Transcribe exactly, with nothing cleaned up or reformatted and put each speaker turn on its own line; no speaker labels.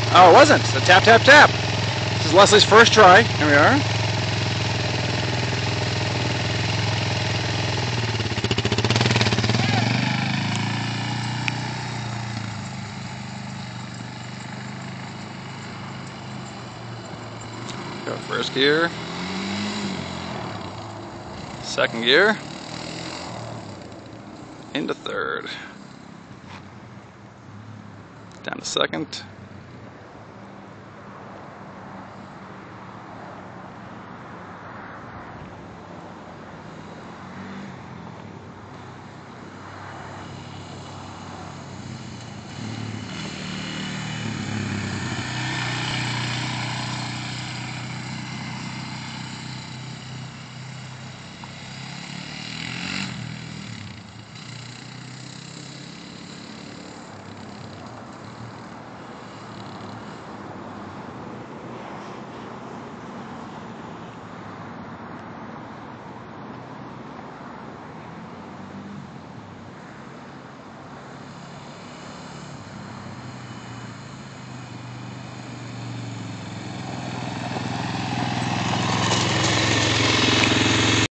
Oh, it wasn't. So tap, tap, tap. This is Leslie's first try. Here we are. Go first gear. Second gear. Into third. Down to second.